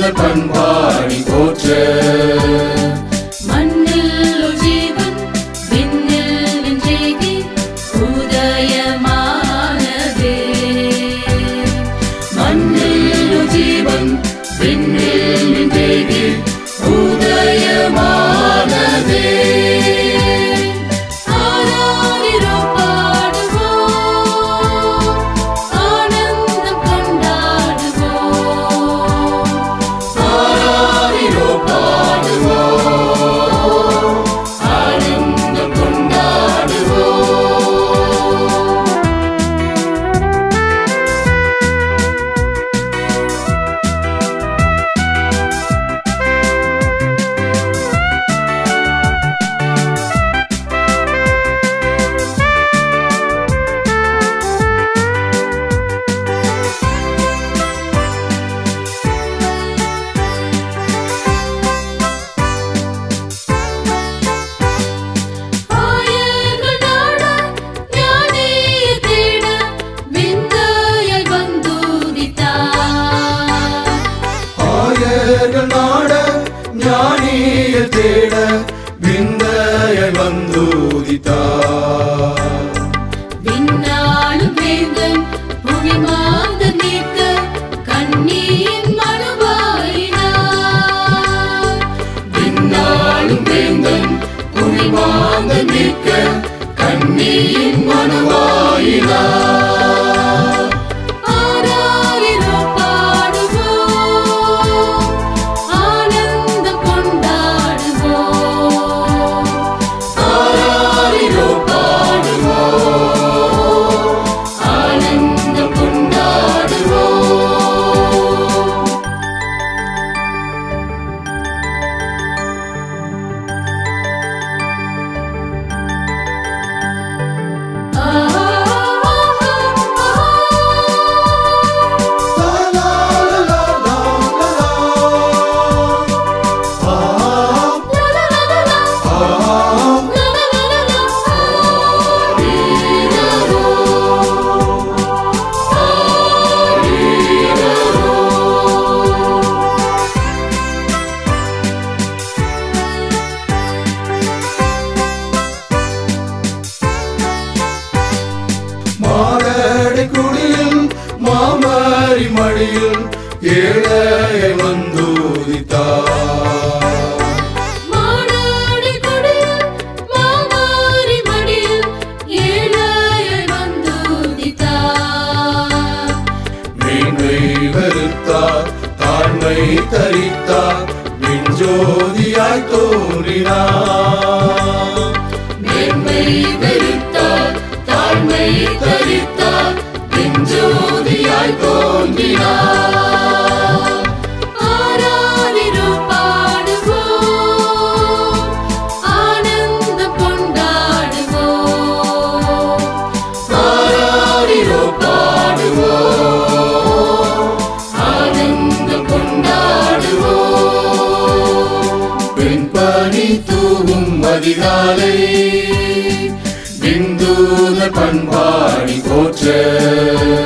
பண்பாடி போற்ற மண்ணில் ஜீவன் விண்ணில் நின்றேகி உதயமானதே மண்ணில் ஜீவன் விண்ணில் நின்றேகி உதயமானதே நாட ஞானியர் தேட விந்தையை வந்தூதித்தார் விண்ணாளும் வேந்தன் புவி மாந்தர் நீக்க கண்ணியின் மனுவாயினார் விண்ணாளும் வேந்தன் புவி மாந்தர் நீக்க கண்ணியின் மனுவாயினார் குடியில் மாமரி மடியில் ஏழையை வந்தூதித்தார் மாடாடி குடியில் மாமரி மடியில் ஏழையை வந்தூதித்தார் மேன்மை வெறுத்தார் தாழ்மை தரித்தார் விண்ஜோதியாய் தோன்றினார் மேன்மை வெறுத்தார் தாழ்மை தரித்தார் விண்ஜோதியாய் தோன்றினார் ஆராரிரோ பாடுவோம் ஆனந்தம் கொண்டாடுவோம் ஆராரிரோ பாடுவோம் ஆனந்தம் கொண்டாடுவோம் பெண்பணி தூவும் அதிகாலை விந்தூத பண்பாடி போற்ற